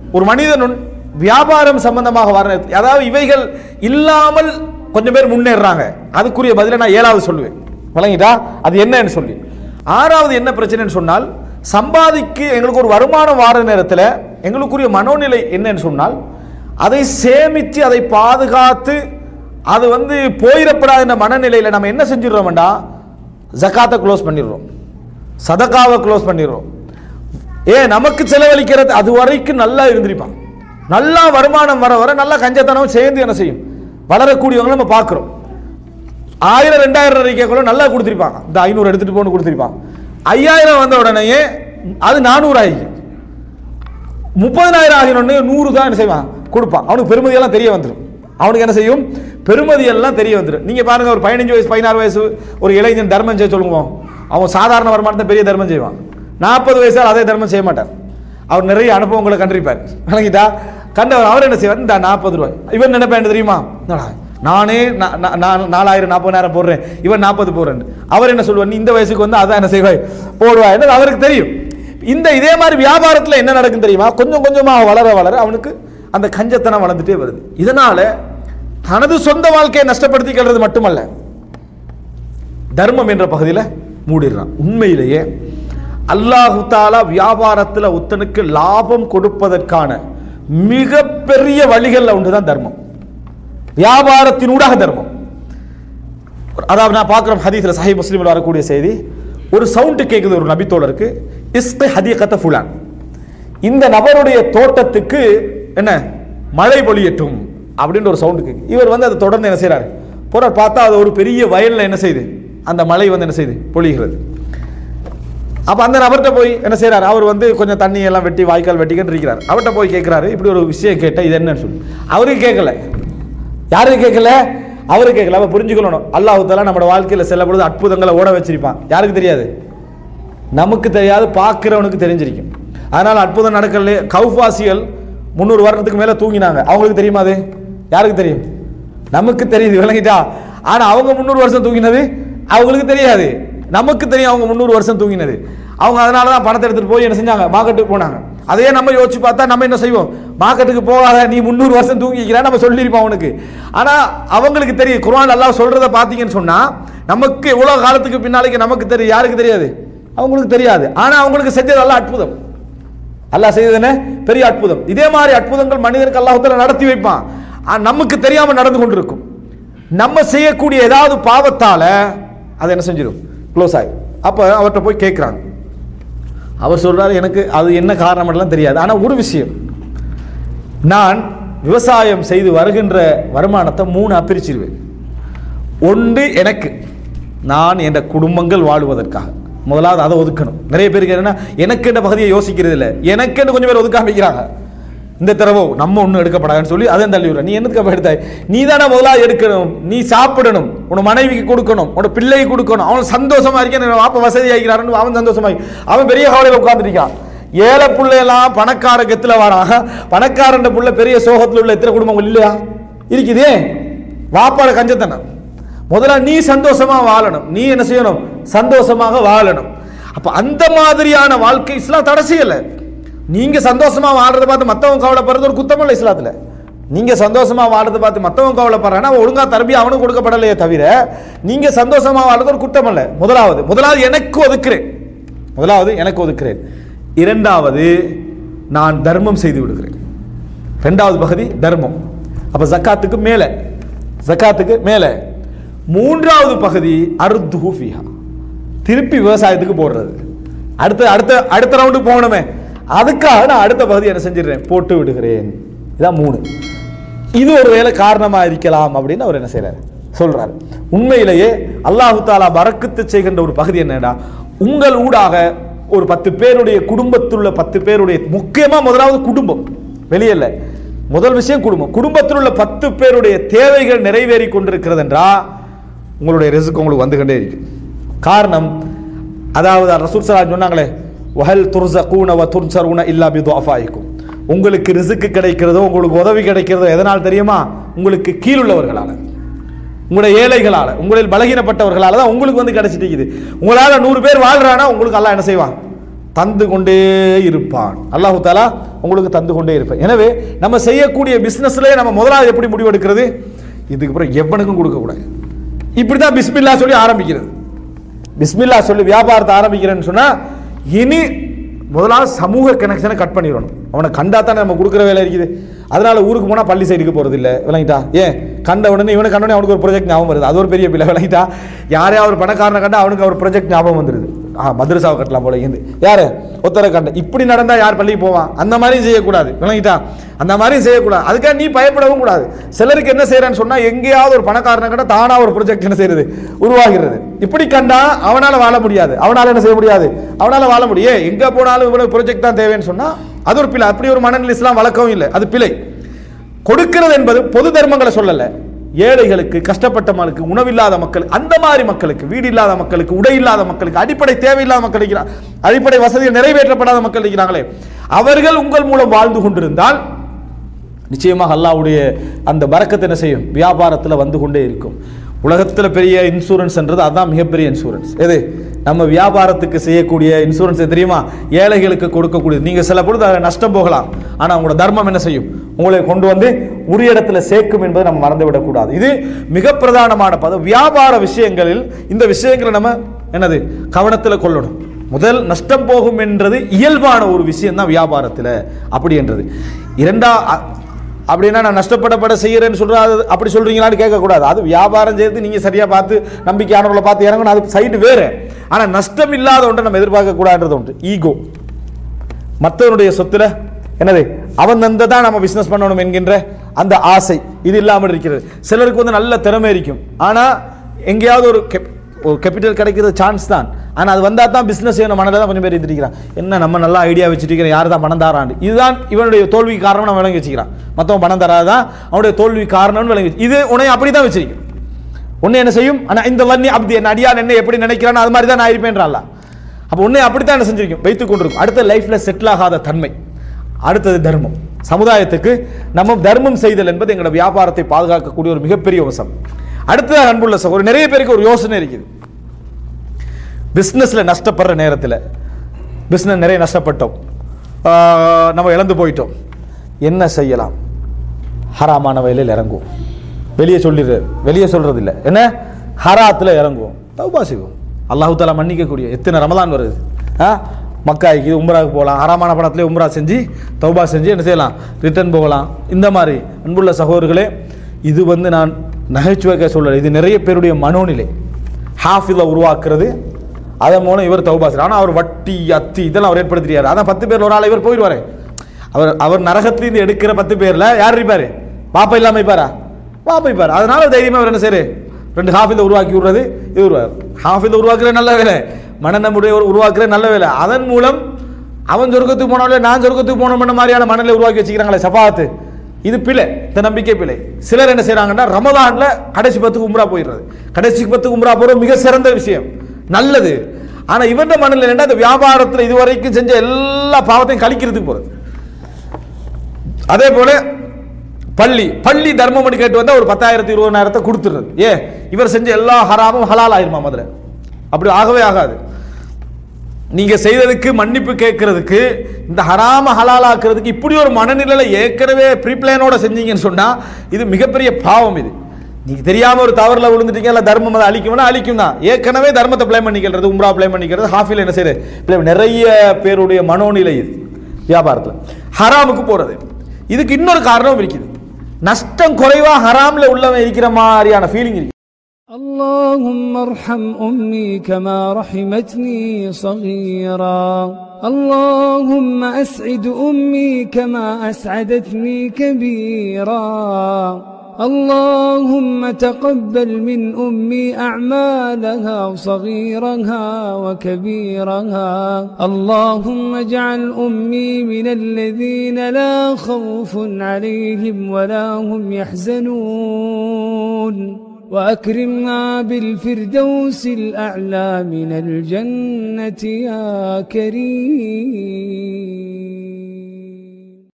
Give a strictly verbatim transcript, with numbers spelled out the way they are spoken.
ஒரு மனிதன் வியாபாரம் சம்பந்தமாக வர, அதாவது இவைகள் இல்லாமல் கொஞ்சம் பேர் முன்னேறாங்க. அதுக்குரிய பதிலை நான் ஏழாவது சொல்லுவேன். வழங்கிட்டா அது என்னன்னு சொல்லி. ஆறாவது என்ன பிரச்சனைன்னு சொன்னால், சம்பாதிக்கு எங்களுக்கு ஒரு வருமானம் வார நேரத்தில் எங்களுக்குரிய மனோநிலை என்னன்னு சொன்னால், அதை சேமித்து அதை பாதுகாத்து அது வந்து போயிடப்படாத இந்த மனநிலையில் நம்ம என்ன செஞ்சிடறோம்டா, ஜகாத்தை க்ளோஸ் பண்ணிடுறோம், சதகாவை க்ளோஸ் பண்ணிடுறோம். ஏன் நமக்கு செலவழிக்கிறது அது வரைக்கும் நல்லா இருந்திருப்பான். நல்லா வருமானம் வர வர நல்லா கஞ்சத்தனம் சேர்ந்து என்ன செய்யும், வளரக்கூடியவங்க நம்ம பார்க்குறோம். ஆயிரம் ரெண்டாயிரம் ரூபாய்க்குள்ள நல்லா கொடுத்துருப்பாங்க, இந்த ஐநூறு எடுத்துட்டு போன்னு கொடுத்துருப்பாங்க. ஐயாயிரம் வந்த உடனே அது நானூறு ஆகி முப்பதாயிரம் ஆகினோடனே நூறு தான் என்ன செய்வான் கொடுப்பான். அவனுக்கு பெருமதியெல்லாம் தெரிய வந்துடும். அவனுக்கு என்ன செய்யும், பெருமதியெல்லாம் தெரிய வந்துடும். நீங்க பாருங்க, ஒரு பதினஞ்சு வயசு பதினாறு வயசு ஒரு இளைஞன் தர்மம் செய்ய சொல்லுவோம், அவன் சாதாரண வருமானத்தை பெரிய தர்மம் செய்வான். நாற்பது வயசால் அதே தர்மம் செய்ய மாட்டார். அவர் நிறைய அனுபவங்களை கண்டிருப்பார். வணங்கிட்டா கண்டவர் அவர் என்ன செய்வார், இந்த நாற்பது ரூபாய் இவன் நினைப்பேன் தெரியுமா, நானே நாலாயிரம் நாற்பதாயிரம் போடுறேன், இவன் நாற்பது போடுறேன். அவர் என்ன சொல்லுவார், நீ இந்த வயசுக்கு வந்து அதான் என்ன செய்வாய் போடுவாய் என்று அவருக்கு தெரியும். இந்த இதே மாதிரி வியாபாரத்தில் என்ன நடக்கும் தெரியுமா, கொஞ்சம் கொஞ்சமாக வளர வளர அவனுக்கு அந்த கஞ்சத்தனம் வளர்ந்துட்டே வருது. இதனால தனது சொந்த வாழ்க்கையை நஷ்டப்படுத்திக்கிறது மட்டுமல்ல, தர்மம் என்ற பகுதியில் மூடிடுறான். உண்மையிலேயே அல்லாஹு தாலா வியாபாரத்தில் ஒருத்தனுக்கு லாபம் கொடுப்பதற்கான மிகப்பெரிய வழிகள் ஒன்றுதான் தர்மம். வியாபாரத்தினூடாக தர்மம். அதாவது நான் பார்க்கிறோம் ஹதீஸ்ல, சஹீஹ் முஸ்லிமில் வரக்கூடிய செய்தி, ஒரு சவுண்ட் கேட்குது ஒரு நபித்தோழருக்கு, இஸ்கி ஹதீகத ஃபுலான், இந்த நபருடைய தோட்டத்துக்கு என்ன மழை பொழியட்டும் அப்படின்ற ஒரு சவுண்ட் கேட்கு. இவர் வந்து அதை தொடர்ந்து என்ன செய்யறாரு போறார். பார்த்தா அது ஒரு பெரிய வயல்ல என்ன செய்யுது, அந்த மழை வந்து என்ன செய்யுது பொழிகிறது. அப்ப அந்த நபர்கிட்ட போய் என்ன செய்யறாரு, அவர் வந்து கொஞ்சம் தண்ணி எல்லாம் வெட்டி வாய்க்கால் வெட்டிக்கிட்டு இருக்கிறார். அவர்கிட்ட போய் கேட்கிறாரு, இப்படி ஒரு விஷயம் கேட்ட இது என்னன்னு சொல்லி. அவருக்கு கேட்கல, யாருக்கு கேட்கல, அவரு கேட்கல. அவ புரிஞ்சுக்கணும், அல்லாஹ் தஆலா நம்ம வாழ்க்கையில செல்ல பொழுது அற்புதங்களை ஓட வச்சிருப்பான். யாருக்கு தெரியாது, நமக்கு தெரியாது, பார்க்கிறவனுக்கு தெரிஞ்சிருக்கும். அதனால அற்புதம் நடக்கல. கௌஃபாசிகள் முன்னூறு வருடத்துக்கு மேல தூங்கினாங்க, அவங்களுக்கு தெரியுமா, அது யாருக்கு தெரியும், நமக்கு தெரியுது. விளங்கிட்டா, ஆனா அவங்க முன்னூறு வருஷம் தூங்கினது அவங்களுக்கு தெரியாது, நமக்கு தெரியும் அவங்க முன்னூறு வருஷம் தூங்கினது. அவங்க அதனாலதான் பணத்தை எடுத்துட்டு போய் என்ன செஞ்சாங்க, மார்க்கெட்டுக்கு போனாங்க. அதையே நம்ம யோசிச்சு பார்த்தா நம்ம என்ன செய்வோம், மார்க்கெட்டுக்கு போகாத, நீ முன்னூறு வருஷம் தூங்கிக்கிறா நம்ம சொல்லியிருப்போம் அவனுக்கு. ஆனா அவங்களுக்கு தெரியும். குர்ஆன் அல்லாஹ் சொல்றத பாத்தீங்கன்னு சொன்னா, நமக்கு எவ்வளவு காலத்துக்கு பின்னாலேக்கு நமக்கு தெரியும், யாருக்கு தெரியாது, அவங்களுக்கு தெரியாது. ஆனா அவங்களுக்கு செஞ்சது அல்லாஹ் அற்புதம். அல்லாஹ் செய்தது என்ன பெரிய அற்புதம். இதே மாதிரி அற்புதங்கள் மனிதனுக்கு அல்லாஹ் தஆலா நடத்தி வைப்பான், நமக்கு தெரியாம நடந்து கொண்டிருக்கும். நம்ம செய்யக்கூடிய ஏதாவது பாவத்தால அதை என்ன செஞ்சிடும், க்ளோஸ் ஆகும். அப்ப அவர்கிட்ட போய் கேட்கிறாங்க. அவர் சொல்றாரு, எனக்கு அது என்ன காரணம் எல்லாம் தெரியாது, ஆனா ஒரு விஷயம், நான் விவசாயம் செய்து வருகின்ற வருமானத்தை மூணு பிரிச்சிருவேன். ஒன்று எனக்கு, நான் என்ற குடும்பங்கள் வாழ்வதற்காக, முதலாவது அதை ஒதுக்கணும். நிறைய பேருக்கு என்னன்னா எனக்கு என்ற பகுதியை யோசிக்கிறது இல்லை, எனக்கு கொஞ்சம் பேர் ஒதுக்காம வைக்கிறாங்க. இந்த தடவை நம்ம ஒன்றும் எடுக்கப்படாதுன்னு சொல்லி அதை தள்ளி விடுற. நீ என்னத்துக்கு எடுத்தாய், நீ தானே முதலாக எடுக்கணும், நீ சாப்பிடணும், உன் மனைவிக்கு கொடுக்கணும், உன் பிள்ளைக்கு கொடுக்கணும். அவன் சந்தோஷமா இருக்கேன், வாப்ப வசதி ஆகிறான்னு அவன் சந்தோஷமா, அவன் பெரிய கவலையில் உட்கார்ந்துருக்கான். ஏழை பிள்ளையெல்லாம் பணக்கார கெத்துல வராங்க, பணக்காரன் புள்ள பெரிய சோகத்தில் உள்ள எத்தனை குடும்பங்கள் இல்லையா இருக்குதே, வாப்பாட கஞ்சத்தனம். முதல்ல நீ சந்தோஷமா வாழணும், நீ என்ன செய்யணும், சந்தோஷமாக வாழணும். அப்ப அந்த மாதிரியான வாழ்க்கை இஸ்லாம் தடை செய்யல. நீங்க சந்தோஷமா வாழ்றதை பார்த்து மத்தவங்க கவலைப்படுறது ஒரு குத்தம் இல்லை இஸ்லாத்துல. நீங்க சந்தோஷமா வாழ்றதை பார்த்து மத்தவங்க கவலைப்படுறான்னா ஒழுங்கா தரபி அவனுக்கு கொடுக்கப்படலையே தவிர, நீங்க சந்தோஷமா வாழ்றது ஒரு குத்தம் இல்லை. முதலாவது முதலாவது எனக்கு ஒதுக்குறேன், முதலாவது எனக்கு ஒதுக்குறேன். இரண்டாவது நான் தர்மம் செய்து விடுகிறேன். இரண்டாவது பகுதி தர்மம். அப்ப ஜக்காத்துக்கு மேல, ஜக்காத்துக்கு மேல. மூன்றாவது பகுதி அர்துஹு ஃபீஹா, திருப்பி விவசாயத்துக்கு போடுறது. அடுத்த அடுத்த அடுத்த ரவுண்டு போகணுமே, அதுக்காக நான் அடுத்த பகுதி என்ன செஞ்சிடறேன், போட்டு விடுகிறேன். இதான் மூணு. இது ஒரு வேலை காரணமா இருக்கலாம் அப்படின்னு அவர் என்ன செய்யறாரு, சொல்றாரு. உண்மையிலேயே அல்லாஹு தஆலா பரக்கத்து செய்கின்ற ஒரு பகுதி என்னடா, உங்கள் ஊடாக ஒரு பத்து பேருடைய குடும்பத்துள்ள பத்து பேருடைய, முக்கியமா முதலாவது குடும்பம், வெளியல்ல, முதல் விஷயம் குடும்பம். குடும்பத்தில் உள்ள பத்து பேருடைய தேவைகள் நிறைவேறி கொண்டிருக்கிறது என்றா உங்களுடைய ரிஸ்க் உங்களுக்கு வந்துகிட்டே இருக்கு. காரணம், அதாவது ரசூல் ஸல்லல்லாஹு அலைஹி சொன்னாங்களே, வஹல் துர்ஸகூன வ துன்ஸரூன இல்லா பிதுஅஃபாயிக்கும், உங்களுக்கு ரிஸ்க் கிடைக்கிறதோ உங்களுக்கு உதவி கிடைக்கிறதோ எதனால் தெரியுமா, உங்களுக்கு கீழுள்ளவர்களால, உங்களுடைய ஏழைகளால, உங்களில் பலகீனப்பட்டவர்களால தான் உங்களுக்கு வந்து கிடைச்சிட்டு இருக்குது. உங்களால நூறு பேர் வாழ்றானா உங்களுக்கு அல்லாஹ் என்ன செய்வான், தந்து கொண்டே இருப்பான். அல்லாஹ் தஆலா உங்களுக்கு தந்து கொண்டே இருப்பான். எனவே நம்ம செய்யக்கூடிய பிசினஸ்ல நம்ம முதலாவது எப்படி முடிவெடுக்கிறது? இதுக்கு அப்புறம் எவனுக்கும் கொடுக்க கூடாது. இப்படிதான் பிஸ்மில்லா சொல்லி ஆரம்பிக்கிறது. பிஸ்மில்லா சொல்லி வியாபாரத்தை ஆரம்பிக்கிறேன்னு சொன்னா இனி முதலாவது சமூக கனெக்ஷனை கட் பண்ணிடணும். அவனை கண்டா தானே நம்ம கொடுக்குற வேலை இருக்குது. அதனால ஊருக்கு போனா பள்ளி சைடுக்கு போறது இல்லை, விளங்கிட்டா? ஏன் கண்ட உடனே இவனை கண்ட உடனே அவனுக்கு ஒரு ப்ராஜெக்ட் ஞாபகம் வருது. அது ஒரு பெரிய பிள்ளை, விளங்கிட்டா? யாரையா ஒரு பணக்காரனை கண்டா அவனுக்கு ஒரு ப்ராஜெக்ட் ஞாபகம் வந்துருது. ஆ மதரசாவை கட்டலாம் போல இருந்து யாரு ஒத்தரை கண்ட. இப்படி நடந்தா யார் பள்ளிக்கு போவான்? அந்த மாதிரியும் செய்யக்கூடாது, விளங்கிட்டா? அந்த மாதிரியும் செய்யக்கூடாது. அதுக்காக நீ பயப்படவும் கூடாது. சிலருக்கு என்ன செய்யறான்னு சொன்னா எங்கேயாவது ஒரு பணக்காரனை கண்டா தானா ஒரு ப்ராஜெக்ட் என்ன செய்யறது உருவாகிறது. இப்படி கண்டா அவனால வாழ முடியாது. அவனால என்ன செய்ய முடியாது? அவனால வாழ முடியும். எங்க போனாலும் இவ்வளவு ப்ராஜெக்ட் தான் தேவைன்னு சொன்னா அது ஒரு பிழை. அப்படி ஒரு மனநிலை இஸ்லாம் வழக்கம் இல்லை, அது பிழை. கொடுக்கிறது என்பது பொது தர்மங்களை சொல்லல. ஏழைகளுக்கு, கஷ்டப்பட்ட மக்களுக்கு, உணவில்லாத மக்கள், அந்த மாதிரி மக்களுக்கு, வீடு இல்லாத மக்களுக்கு, உடை இல்லாத மக்களுக்கு, அடிப்படை தேவையில்லாத மக்கள் இருக்கிறார், அடிப்படை வசதிகள் நிறைவேற்றப்படாத மக்கள் இருக்கிறாங்களே, அவர்கள் உங்கள் மூலம் வாழ்ந்து கொண்டிருந்தால் நிச்சயமாக அல்லாஹ்வுடைய அந்த பரக்கத் என்ன செய்யும்? வியாபாரத்தில் வந்து கொண்டே இருக்கும். உலகத்தில் பெரிய இன்சூரன்ஸ் என்றது அதான் மிகப்பெரிய இன்சூரன்ஸ். எது? நம்ம வியாபாரத்துக்கு செய்யக்கூடிய இன்சூரன்ஸ் தெரியுமா? ஏழைகளுக்கு கொடுக்கக்கூடியது. நீங்க சில பொழுது அதை நஷ்டம் போகலாம், ஆனா உங்களோட தர்மம் என்ன செய்யும்? உங்களை கொண்டு வந்து உரிய இடத்துல சேர்க்கும் என்பதை நம்ம மறந்துவிடக் கூடாது. இது மிக பிரதானமான பதம். வியாபார விஷயங்களில் இந்த விஷயங்களை நம்ம என்னது கவனத்தில் கொள்ளணும். முதல் நஷ்டம் போகும் என்றது இயல்பான ஒரு விஷயம் தான் வியாபாரத்தில் அப்படி என்றது. இரண்டா அப்படின்னா நான் நஷ்டப்படப்பட செய்யறேன்னு சொல்றா அப்படி சொல்றீங்களான்னு கேட்கக்கூடாது. அது வியாபாரம் செய்யறது நீங்க சரியா பார்த்து நம்பிக்கையானவர்களை பார்த்து இறங்கணும், அது சைடு வேறு. ஆனா நஷ்டம் இல்லாத ஒன்றை நம்ம எதிர்பார்க்க கூடாதுன்றது உண்டு. ஈகோ, மற்றவனுடைய சொத்துல என்னது அவன் தந்த தான் நம்ம பிசினஸ் பண்ணணும் என்கின்ற அந்த ஆசை, இது இல்லாமல் இருக்கிறது. சிலருக்கு வந்து நல்ல திறமை இருக்கும், ஆனா எங்கேயாவது ஒரு ஒரு கேபிட்டல் கிடைக்கிறது சான்ஸ் தான், ஆனால் அது வந்தால் தான் பிஸ்னஸ் செய்யணும் மனதில் தான் கொஞ்சம் பேர் இருந்துருக்கிறான். என்ன நம்ம நல்லா ஐடியா வச்சுட்டு யார் தான் பணம் தரான், இதுதான் இவனுடைய தோல்வி காரணம் நம்ம விளங்கி வச்சுக்கிறான். மற்றவன் பணம் தராதான் அவனுடைய தோல்வி காரணம்னு விளங்கி வச்சு இது உன்னை அப்படி தான் வச்சிருக்கேன். உன்னை என்ன செய்யும்? ஆனால் இந்த வன்னி அப்படி என் அடியான் என்ன எப்படி நினைக்கிறான்னு அது மாதிரி தான் நான் இருப்பேன்றான்ல. அப்போ உன்னை அப்படி தான் என்ன செஞ்சிருக்கும்? வைத்துக் கொண்டிருக்கும். அடுத்த லைஃப்பில் செட்டில் ஆகாத தன்மை. அடுத்தது தர்மம். சமுதாயத்துக்கு நம்ம தர்மம் செய்தல் என்பது எங்களோட வியாபாரத்தை பாதுகாக்கக்கூடிய ஒரு மிகப்பெரிய அம்சம். அடுத்ததாக அன்புள்ள சகோதரர், நிறைய பேருக்கு ஒரு யோசனை இருக்குது. பிஸ்னஸில் நஷ்டப்படுற நேரத்தில், பிஸ்னஸ் நிறைய நஷ்டப்பட்டோம், நம்ம இழந்து போயிட்டோம், என்ன செய்யலாம்? ஹராமான வயலில் இறங்குவோம். வெளியே சொல்லிடு வெளியே சொல்றது இல்லை, என்ன ஹராத்தில் இறங்குவோம், தௌபா செய்வோம். அல்லாஹ் தஆலா மன்னிக்கக்கூடிய எத்தனை ரமலான் வருது, மக்காய்க்கு உம்ராவுக்கு போகலாம், ஹராமான பணத்திலே உம்ரா செஞ்சு தௌபா செஞ்சு என்ன செய்யலாம்? ரிட்டர்ன் போகலாம். இந்த மாதிரி அன்புள்ள சகோதரர்களே, இது வந்து நான் நகைச்சுவைக்க சொல்லலை, இது நிறைய பேருடைய மனோநிலை. ஹாஃபிலை உருவாக்குறது, அதன் மூலம் இவர் தௌபா செய்கிறார். ஆனால் அவர் வட்டி அத்தி இதெல்லாம் அவர் ஏற்படுத்தியார். அதான் பத்து பேர் ஒரு ஆள் இவர் போயிடுவார். அவர் அவர் நரகத்திலிருந்து எடுக்கிற பத்து பேரில் யார் இருப்பார்? பாப்பா இல்லாமல் இருப்பாரா? பாப்பா இருப்பார். அதனால தைரியமாக அவர் என்ன செய்யறு? ரெண்டு ஹாஃபிலை உருவாக்கி விடுறது இது உருவார். ஹாஃபிலை உருவாக்குற நல்ல வேலை, மனநமுடைய உருவாக்குற நல்ல வேலை. அதன் மூலம் அவன் சொர்க்கத்துக்கு போனாலே நான் சொர்க்கத்துக்கு போனோம்ன்ற மாதிரியான மனநிலை உருவாக்கி வச்சுக்கிறாங்களே சஃபாத்து, இது பிழை, இந்த நம்பிக்கை பிழை. சிலர் என்ன செய்யறாங்கன்னா ரமலான்ல கடைசி பத்துக்கு உம்ரா போயிடுறது. கடைசி பத்துக்கு உம்ரா போறது மிக சிறந்த விஷயம், நல்லது. ஆனா இவன் மனநிலை என்ன? இந்த வியாபாரத்தில் இதுவரைக்கும் செஞ்ச எல்லா பாவத்தையும் கழிக்கிறதுக்கு போறது. அதே போல பள்ளி பள்ளி தர்மம் பண்ணி கேட்டு வந்தா ஒரு பத்தாயிரத்தி இருபதாயிரத்தை கொடுத்துடுறது. ஏ இவர் செஞ்ச எல்லா ஹராமும் ஹலால் ஆயிருமா? முதல்ல அப்படி ஆகவே ஆகாது. நீங்க செய்ததுக்கு மன்னிப்பு கேட்கறதுக்கு, இந்த ஹராம ஹலாலாக்குறதுக்கு இப்படி ஒரு மனநிலையில ஏற்கனவே ப்ரீப்ளானோட செஞ்சீங்கன்னு சொன்னா இது மிகப்பெரிய பாவம். இது நீங்க தெரியாம ஒரு தவறுல விழுந்துட்டீங்க, இல்ல தர்மம் அதை அழிக்கும்னா அழிக்கும் தான். ஏற்கனவே தர்மத்தை பிளேம் பண்ணிக்கிறது, உம்ரா பிளேம் பண்ணிக்கிறது, ஹாஃபில் என்ன செய்யறது, நிறைய பேருடைய மனோநிலை இது. வியாபாரத்தில் ஹராமுக்கு போறது இதுக்கு இன்னொரு காரணம் இருக்குது. நஷ்டம் குறைவா ஹராம்ல உள்ளவன் இருக்கிற மாதிரியான ஃபீலிங் இருக்கு. اللهم ارحم أمي كما رحمتني صغيرا اللهم أسعد أمي كما أسعدتني كبيرا اللهم تقبل من أمي أعمالها صغيرها وكبيرها اللهم اجعل أمي من الذين لا خوف عليهم ولا هم يحزنون وأكرمنا بالفردوس الأعلى من الجنة يا كريم.